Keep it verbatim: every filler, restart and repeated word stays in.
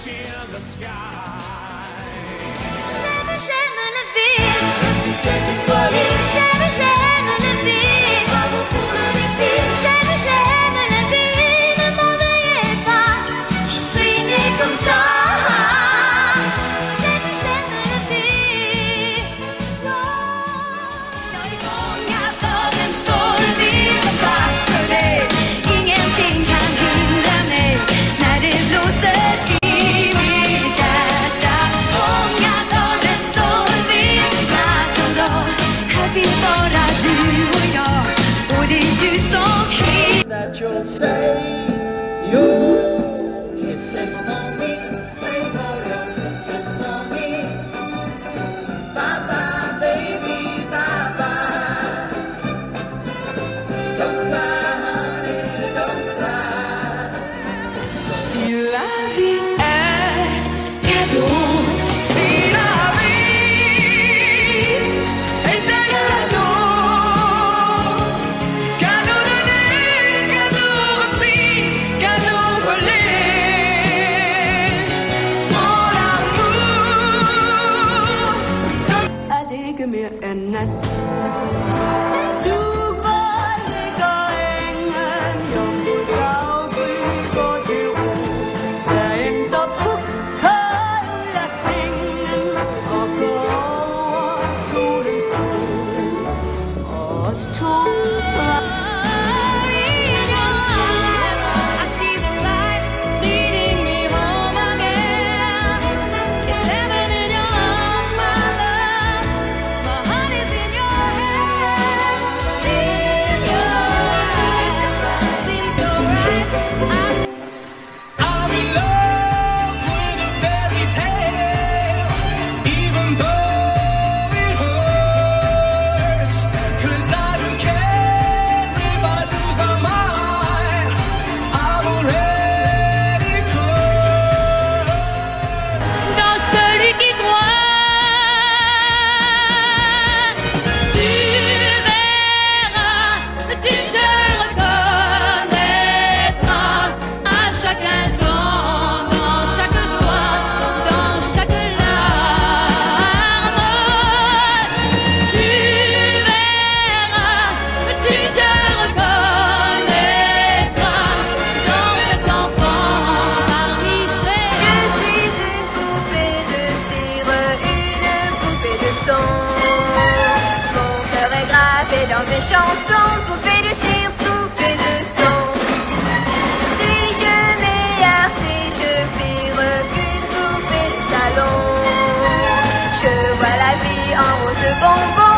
in the sky. J'aime, j'aime la vie, si c'est une folie. J'aime, j'aime la vie, bravo pour le défi. J'aime, j'aime la vie, ne m'en veuillez pas, je suis née comme ça. J'aime, j'aime la vie. Många dagen står vid vatten, ingenting kan hindra mig när det blåser i mitt hjärta. Många dagen står vid vatten då, här finns bara du och jag, och det är du som är. That you'll say your kisses for me, say all your kisses for me. Bye bye baby, bye bye. Don't cry honey, don't cry. Si la vie est cadeau, si la vie est un cadeau, cadeau donné, cadeau repris, cadeau volé, prends l'amour. Jag ligger med en natt. Du var lika ängen, jag bor aldrig gå till ro. Säg inte upp, hör jag sängen och går solens sol. Och stora I see the light leading me home again. It's heaven in your arms, my love. My heart is in your hands. In your eyes, seem so bright. I I'm in love with a fairy tale, even though it hurts. 'Cause I don't care if I lose my mind, I'm already cursed. dans celui qui croit, tu verras, tu te reconnaîtras à chaque instant, dans chaque joie, dans chaque larme. Tu verras, tu te reconnaîtras dans cet enfant parmi ces. Je suis une poupée de cire, une poupée de son. Mon cœur est gravé dans mes chansons, poupée de cire, poupée de son. Suis-je meilleure, suis-je pire qu'une poupée de salon? Je vois la vie en rose bonbon.